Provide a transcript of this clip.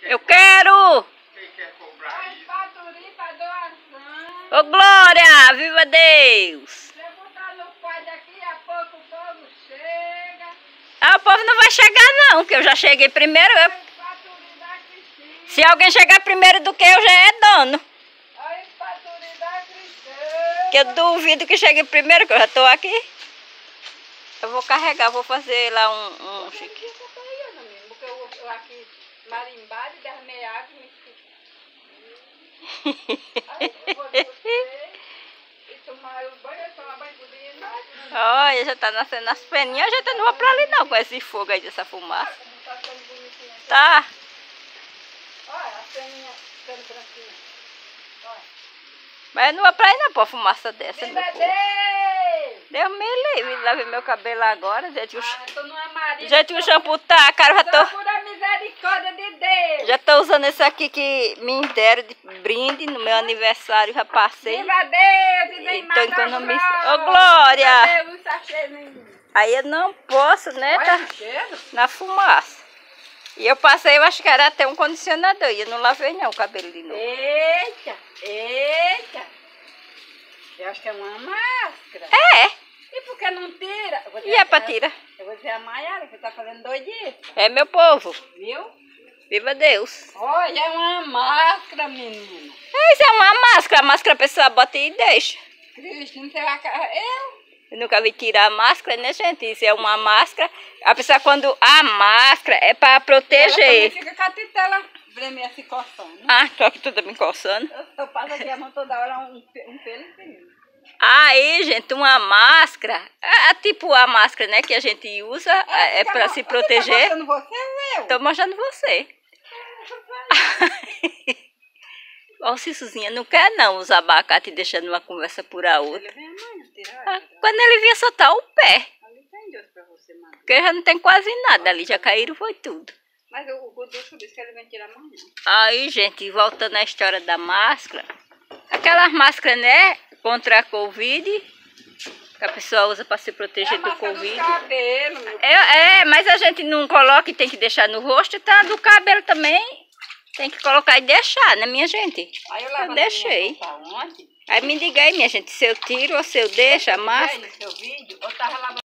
Eu quero! Quem quer comprar isso? Ô Glória! Viva Deus! Se eu botar no quadro daqui a pouco o povo chega. Ah, o povo não vai chegar não, que eu já cheguei primeiro. Se alguém chegar primeiro do que eu, já é dono. Que eu duvido que chegue primeiro, que eu já tô aqui. Eu vou carregar, vou fazer lá um chique. Porque eu aqui marimbado e derramei água e tomar banho por dentro. Olha, já tá nascendo as peninhas, a gente não vai pra ali não com esse fogo aí dessa fumaça. Tá. Olha, a peninha ficando branquinha. Olha. Mas eu não vou pra aí não, pô, fumaça dessa. Viva Deus! Deus me livre, lavei meu cabelo agora, gente. Do Gente, o shampoo tá, cara, já tô... por a misericórdia de Deus! Já tô usando esse aqui que me deram de brinde no meu aniversário, já passei. Viva Deus! E vem Tô mais economizando. Ô, Glória! Viva Deus, tá cheio. Aí eu não posso, né, Olha tá que cheiro. na fumaça. E eu passei, eu acho que era até um condicionador, e eu não lavei não o cabelo de novo. Eita! Eita! Eu acho que é uma máscara. É! E por que não tira? E é pra tirar? Eu vou dizer a Maiara, que tá fazendo doidice. É, meu povo. Viu? Viva Deus. Olha, é uma máscara, menina. É, isso é uma máscara. A máscara a pessoa bota e deixa. Cristina, você vai... Eu nunca vi tirar a máscara, né, gente? Isso é uma máscara. A pessoa, quando a máscara é pra Ela proteger. também fica com a titela vermelha se coçando. Ah, tô aqui toda me coçando. Eu passo aqui a mão toda hora um pelo infinito. Aí, gente, uma máscara, tipo a máscara, né, que a gente usa, é pra se proteger. Tá mostrando você, meu? Tô mostrando você. Ó, Cissuzinha, não quer não os abacates deixando uma conversa por a outra. Ele vem amanhã tirar. Quando ele vinha soltar o pé, Ali tem Deus pra você, mano. porque já não tem quase nada ali, já caíram, foi tudo. Mas o Rodolfo disse que ele vem tirar amanhã. Aí, gente, voltando à história da máscara, aquelas máscaras, né, contra a Covid, que a pessoa usa para se proteger do Covid. Cabelo, meu. Mas a gente não coloca e tem que deixar no rosto, tá? Do cabelo também tem que colocar e deixar, né, minha gente? Aí Eu deixei. Onde? Aí me diga aí, minha gente, se eu tiro ou se eu deixo a máscara. No seu vídeo, eu tava lavando